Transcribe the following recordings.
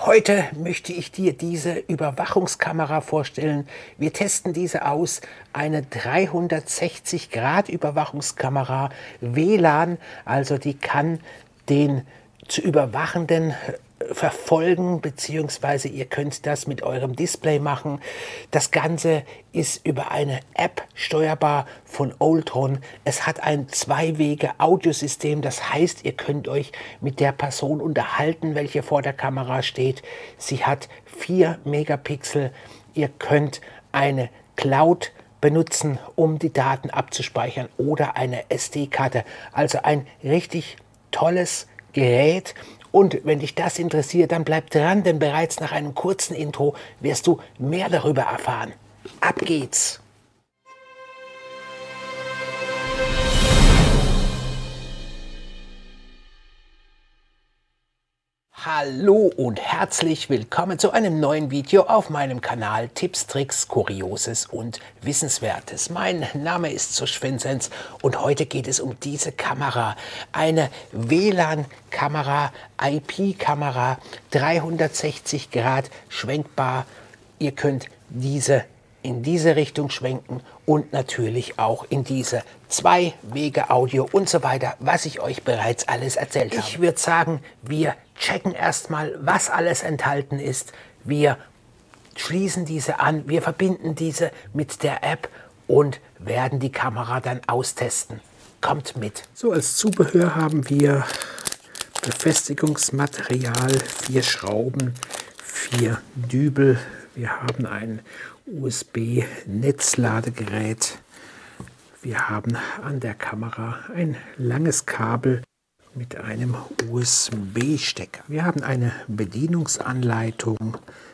Heute möchte ich dir diese Überwachungskamera vorstellen. Wir testen diese aus. Eine 360-Grad-Überwachungskamera WLAN, also die kann den zu Überwachenden verfolgen, beziehungsweise ihr könnt das mit eurem Display machen. Das Ganze ist über eine App steuerbar von Oltron. Es hat ein Zwei-Wege-Audiosystem, das heißt, ihr könnt euch mit der Person unterhalten, welche vor der Kamera steht. Sie hat 4 Megapixel. Ihr könnt eine Cloud benutzen, um die Daten abzuspeichern, oder eine SD-Karte. Also ein richtig tolles Gerät. Und wenn dich das interessiert, dann bleib dran, denn bereits nach einem kurzen Intro wirst du mehr darüber erfahren. Ab geht's! Hallo und herzlich willkommen zu einem neuen Video auf meinem Kanal Tipps, Tricks, Kurioses und Wissenswertes. Mein Name ist Susch Vinzenz und heute geht es um diese Kamera. Eine WLAN-Kamera, IP-Kamera, 360 Grad schwenkbar. Ihr könnt diese in diese Richtung schwenken und natürlich auch in diese Zwei-Wege-Audio und so weiter, was ich euch bereits alles erzählt habe. Ich würde sagen, wir checken erstmal, was alles enthalten ist. Wir schließen diese an, wir verbinden diese mit der App und werden die Kamera dann austesten. Kommt mit. So, als Zubehör haben wir Befestigungsmaterial, 4 Schrauben, 4 Dübel. Wir haben ein USB-Netzladegerät. Wir haben an der Kamera ein langes Kabel mit einem USB-Stecker. Wir haben eine Bedienungsanleitung,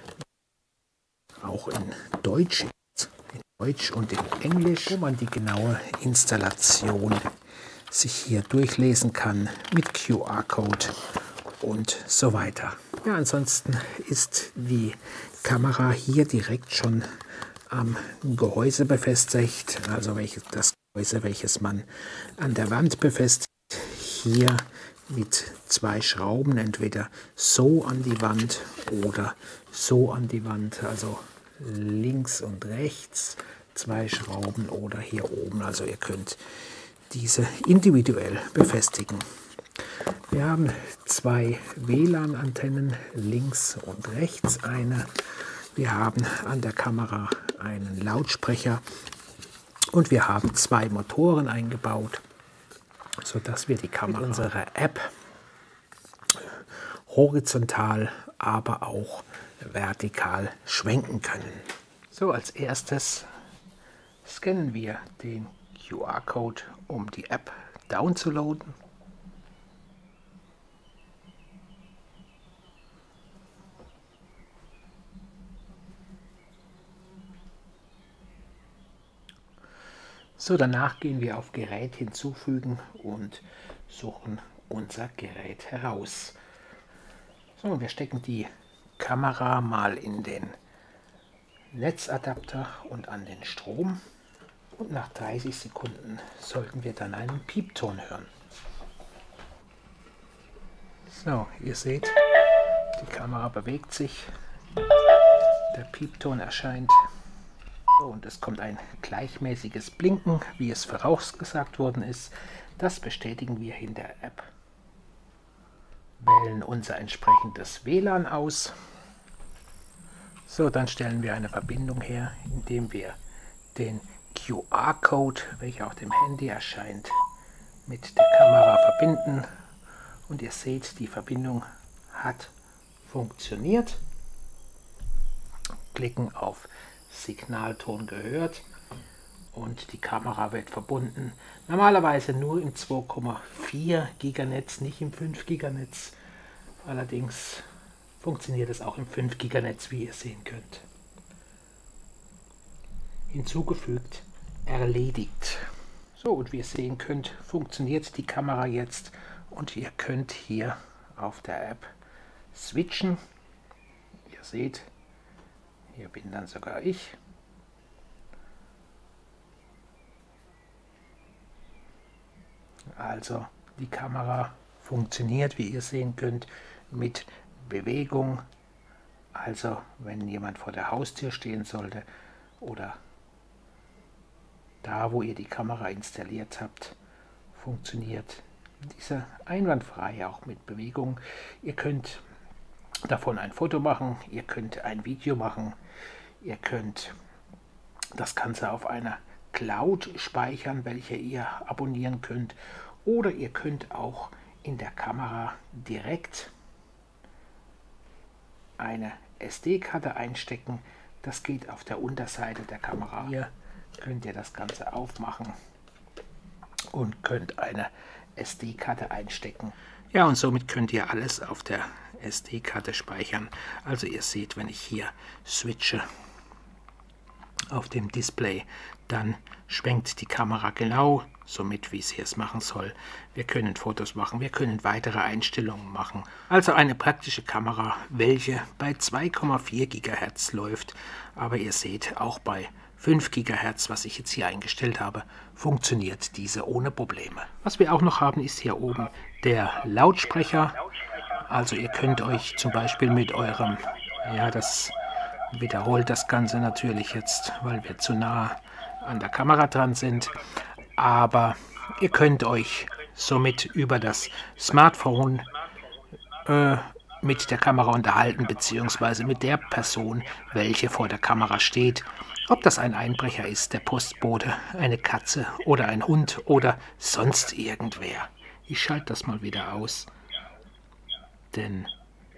auch in Deutsch und in Englisch, wo man die genaue Installation sich hier durchlesen kann mit QR-Code und so weiter. Ja, ansonsten ist die Kamera hier direkt schon am Gehäuse befestigt, also das Gehäuse, welches man an der Wand befestigt, hier mit 2 Schrauben, entweder so an die Wand oder so an die Wand, also links und rechts 2 Schrauben oder hier oben, also ihr könnt diese individuell befestigen. Wir haben 2 WLAN-Antennen, links und rechts eine. Wir haben an der Kamera einen Lautsprecher und wir haben 2 Motoren eingebaut, sodass wir die Kamera mit unserer App horizontal, aber auch vertikal schwenken können. So, als erstes scannen wir den QR-Code, um die App downzuladen. So, danach gehen wir auf Gerät hinzufügen und suchen unser Gerät heraus. So, wir stecken die Kamera mal in den Netzadapter und an den Strom. Und nach 30 Sekunden sollten wir dann einen Piepton hören. So, ihr seht, die Kamera bewegt sich, der Piepton erscheint. So, und es kommt ein gleichmäßiges Blinken, wie es vorausgesagt worden ist. Das bestätigen wir in der App. Wählen unser entsprechendes WLAN aus. So, dann stellen wir eine Verbindung her, indem wir den QR-Code, welcher auf dem Handy erscheint, mit der Kamera verbinden. Und ihr seht, die Verbindung hat funktioniert. Klicken auf Signalton gehört und die Kamera wird verbunden. Normalerweise nur im 2,4 Giganetz, nicht im 5 Giganetz. Allerdings funktioniert es auch im 5 Giganetz, wie ihr sehen könnt. Hinzugefügt, erledigt. So, und wie ihr sehen könnt, funktioniert die Kamera jetzt und ihr könnt hier auf der App switchen. Ihr seht, hier bin dann sogar ich. Also die Kamera funktioniert, wie ihr sehen könnt, mit Bewegung Also wenn jemand vor der Haustür stehen sollte oder da, wo ihr die Kamera installiert habt, funktioniert diese einwandfrei, auch mit Bewegung. Ihr könnt davon ein Foto machen, ihr könnt ein Video machen, ihr könnt das Ganze auf einer Cloud speichern, welche ihr abonnieren könnt, oder ihr könnt auch in der Kamera direkt eine SD-Karte einstecken. Das geht auf der Unterseite der Kamera. Hier könnt ihr das Ganze aufmachen und könnt eine SD-Karte einstecken. Ja, und somit könnt ihr alles auf der SD-Karte speichern. Also ihr seht, wenn ich hier switche auf dem Display, dann schwenkt die Kamera genau somit, wie sie es machen soll. Wir können Fotos machen, wir können weitere Einstellungen machen. Also eine praktische Kamera, welche bei 2,4 GHz läuft. Aber ihr seht, auch bei 5 GHz, was ich jetzt hier eingestellt habe, funktioniert diese ohne Probleme. Was wir auch noch haben, ist hier oben der Lautsprecher. Also ihr könnt euch zum Beispiel mit eurem, ja, das wiederholt das Ganze natürlich jetzt, weil wir zu nah an der Kamera dran sind, aber ihr könnt euch somit über das Smartphone mit der Kamera unterhalten, beziehungsweise mit der Person, welche vor der Kamera steht. Ob das ein Einbrecher ist, der Postbote, eine Katze oder ein Hund oder sonst irgendwer. Ich schalte das mal wieder aus, denn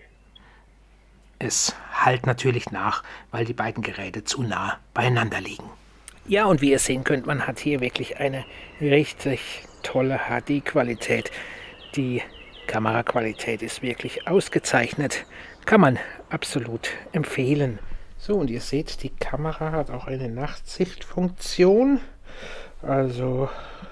es halt natürlich nach, weil die beiden Geräte zu nah beieinander liegen. Ja, und wie ihr sehen könnt, man hat hier wirklich eine richtig tolle HD-Qualität. Die Kameraqualität ist wirklich ausgezeichnet. Kann man absolut empfehlen. So, und ihr seht, die Kamera hat auch eine Nachtsichtfunktion. Also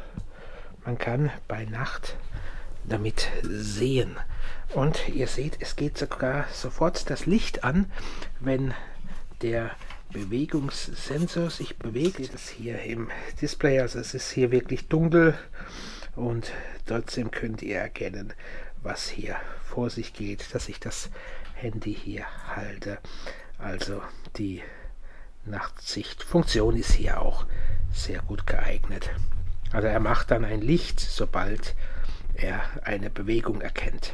man kann bei Nacht damit sehen. Und ihr seht, es geht sogar sofort das Licht an, wenn der Bewegungssensor sich bewegt. Das ist hier im Display, also es ist hier wirklich dunkel und trotzdem könnt ihr erkennen, was hier vor sich geht, dass ich das Handy hier halte. Also die Nachtsichtfunktion ist hier auch sehr gut geeignet. Also er macht dann ein Licht, sobald er eine Bewegung erkennt.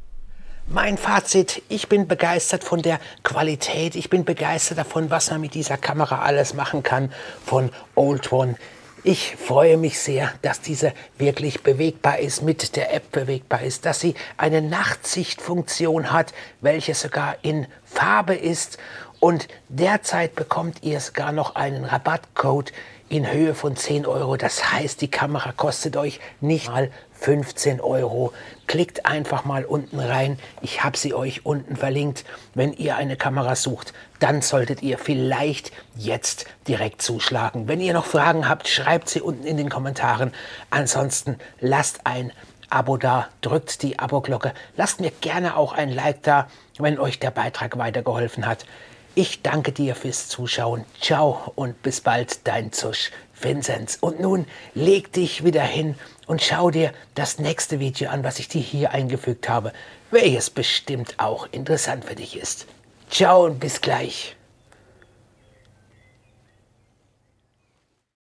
Mein Fazit, ich bin begeistert von der Qualität, ich bin begeistert davon, was man mit dieser Kamera alles machen kann von Old-One. Ich freue mich sehr, dass diese wirklich bewegbar ist, mit der App bewegbar ist, dass sie eine Nachtsichtfunktion hat, welche sogar in Farbe ist, und derzeit bekommt ihr sogar noch einen Rabattcode in Höhe von 10 Euro. Das heißt, die Kamera kostet euch nicht mal 15 Euro. Klickt einfach mal unten rein. Ich habe sie euch unten verlinkt. Wenn ihr eine Kamera sucht, dann solltet ihr vielleicht jetzt direkt zuschlagen. Wenn ihr noch Fragen habt, schreibt sie unten in den Kommentaren. Ansonsten lasst ein Abo da, drückt die Abo-Glocke. Lasst mir gerne auch ein Like da, wenn euch der Beitrag weitergeholfen hat. Ich danke dir fürs Zuschauen. Ciao und bis bald, dein Zusch Vinzenz. Und nun leg dich wieder hin und schau dir das nächste Video an, was ich dir hier eingefügt habe, welches bestimmt auch interessant für dich ist. Ciao und bis gleich.